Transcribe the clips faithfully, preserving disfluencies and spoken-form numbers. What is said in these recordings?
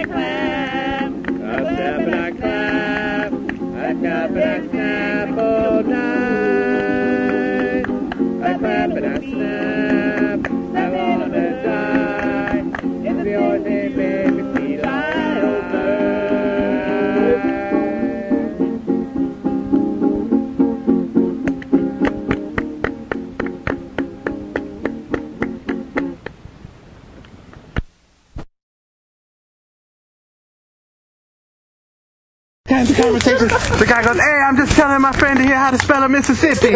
clap, I snap and I clap, I clap and I snap all night. I clap and I snap, I wanna die. It's the only thing that makes me lie over. The conversation, the guy goes, hey, I'm just telling my friend here how to spell a Mississippi.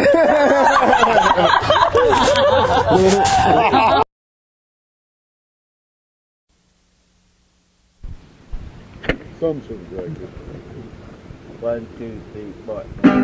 Some sort of like it. One, two, three, four.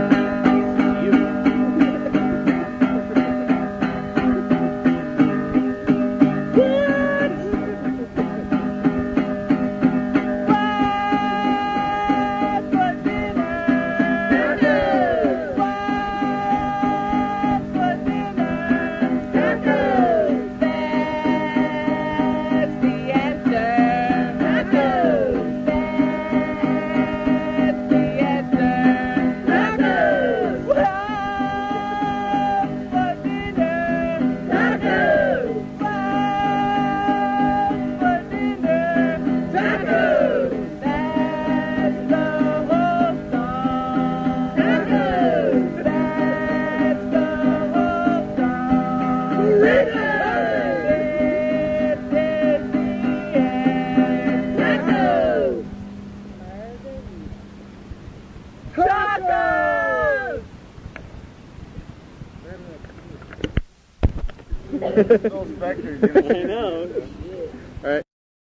Those factories, you know? I know. Alright.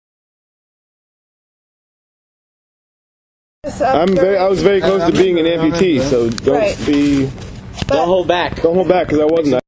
I'm very, I was very close to being an amputee, so don't Right. be... Don't hold back. Don't hold back, because I wasn't.